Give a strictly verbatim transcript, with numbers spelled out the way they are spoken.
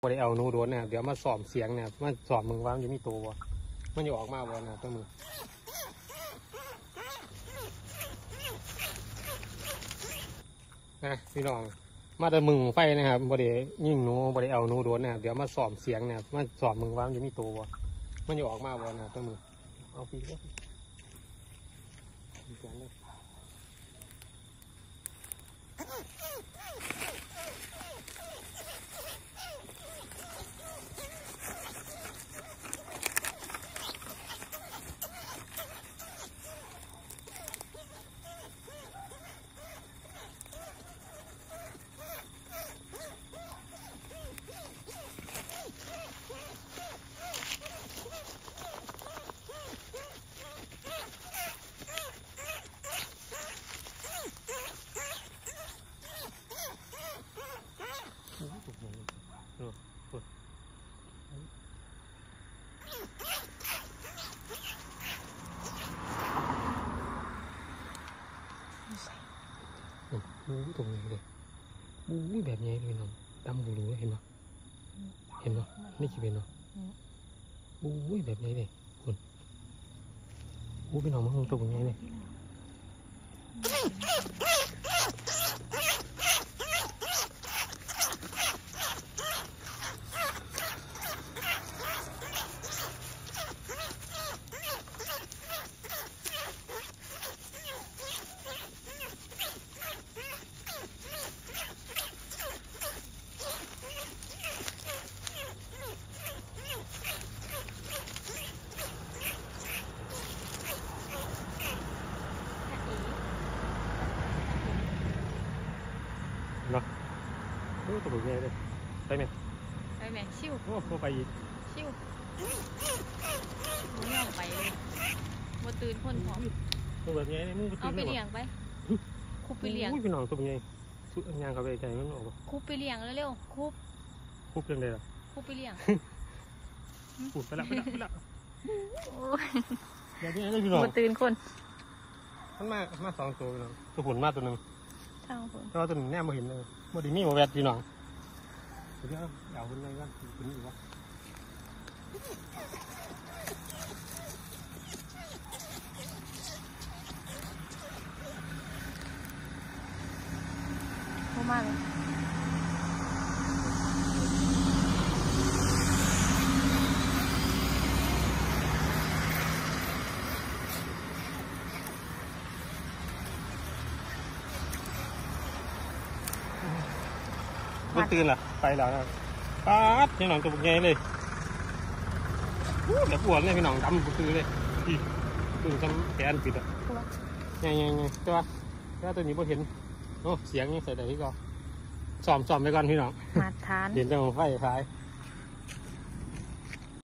อได้เอาหนูโดนเนี่ยเดี๋ยวมาสอบเสียงเนี่ยมาสอบมึงว่ามันจะมีตัวมันอยู่ออกมาบ่นะตัวมึงนะพี่น้องมาแต่มึงไฟนะครับบอได้ยิ่งหนูบอได้เอาหนูโดนเนี่ยเดี๋ยวมาสอบเสียงเนี่ยมาสอบมึงว่ามันจะมีตัวมันอยู่ออกมาบ่นะตัวมึงเอาปีกเลยปีกเลย บู๊ตรงนี้เลยบู๊แบบนี้เลยน้องดำบูรูเห็นปะเห็นปะนี่คิดเป็นเนาะบู๊แบบนี้เลยคุณบู๊เป็นน้องมันตรงนี้เลยเนาะโอ้ตัวใหญ่เลยไปไหมไปไหมชิวโอ้โหไปอีกชิวมึงย่องไปเลยมาตื่นคนพร้อมตัวแบบนี้มึงเอาไปเลี้ยงไปคุบไปเลี้ยงพี่น้องตัวใหญ่สุดงานเขาไปใจมันออกคุบไปเลี้ยงเร็วๆคุบคุบเรื่องใดล่ะคุบไปเลี้ยงคุบไปละไปละไปละแบบนี้ได้พี่น้องมาตื่นคนมันมามาสองตัวพี่น้องตัวหุ่นมาตัวหนึ่งเท่าคนตัวตัวหนึ่งแน่มาเห็นเลยมาดีมีมาแวดพี่น้องเดี๋ยวเอาคนเลยกันคนนี้วะเข้ามาเลยไม่ตื่นล่ะไปแล้วนะป๊าดพี่น้องตัวใหญ่เลยเดี๋ยวปวดเลยพี่น้องดำก็คือเลยอีตื่นจำแขนปิดอ่ะใหญ่ใหญ่ใหญ่ตัวตัวตัวนี้พอเห็นโอ้เสียงยังใส่ได้ที่ก็ซ้อมซ้อมไปก่อนพี่น้องมาทานเห็นแต่ของไฟท้าย